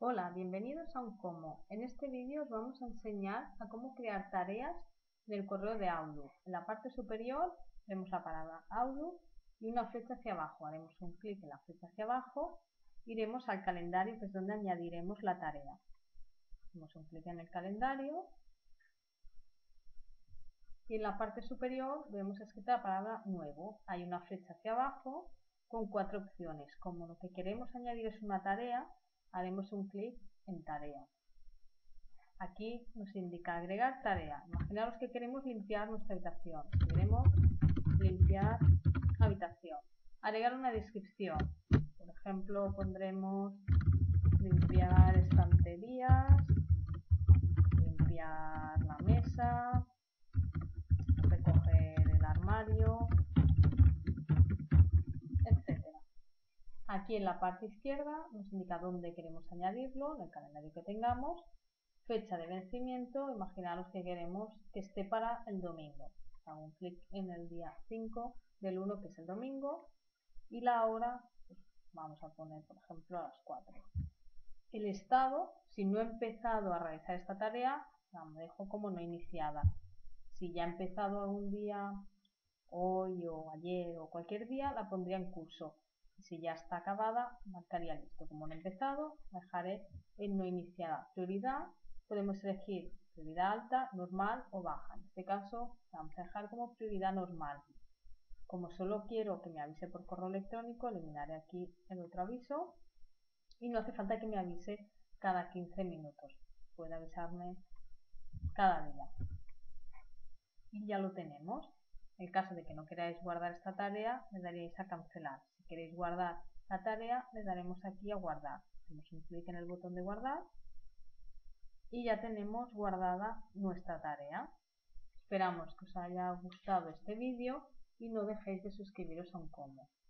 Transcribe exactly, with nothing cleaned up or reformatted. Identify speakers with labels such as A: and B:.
A: Hola, bienvenidos a Uncomo. En este vídeo os vamos a enseñar a cómo crear tareas del correo de Outlook. En la parte superior vemos la palabra Outlook y una flecha hacia abajo. Haremos un clic en la flecha hacia abajo, iremos al calendario, que es donde añadiremos la tarea. Hacemos un clic en el calendario y en la parte superior vemos escrita la palabra Nuevo. Hay una flecha hacia abajo con cuatro opciones. Como lo que queremos añadir es una tarea, haremos un clic en tarea. Aquí nos indica agregar tarea. Imaginaos que queremos limpiar nuestra habitación. Queremos limpiar habitación. Agregar una descripción. Por ejemplo, pondremos limpiar estanterías, limpiar la mesa, recoger el armario, etcétera. Aquí en la parte izquierda nos indica dónde queremos añadirlo, en el calendario que tengamos, fecha de vencimiento, imaginaros que queremos que esté para el domingo. Hago un clic en el día cinco del uno, que es el domingo, y la hora, pues vamos a poner por ejemplo a las cuatro. El estado, si no he empezado a realizar esta tarea, la dejo como no iniciada. Si ya he empezado algún día, hoy o ayer o cualquier día, la pondría en curso. Si ya está acabada, marcaría listo. Como no he empezado, la dejaré en no iniciada. Prioridad, podemos elegir prioridad alta, normal o baja. En este caso, la vamos a dejar como prioridad normal. Como solo quiero que me avise por correo electrónico, eliminaré aquí el otro aviso y no hace falta que me avise cada quince minutos. Puede avisarme cada día. Y ya lo tenemos. En el caso de que no queráis guardar esta tarea, le daréis a cancelar. Si queréis guardar la tarea, le daremos aquí a guardar. Hacemos un clic en el botón de guardar y ya tenemos guardada nuestra tarea. Esperamos que os haya gustado este vídeo y no dejéis de suscribiros a Uncomo.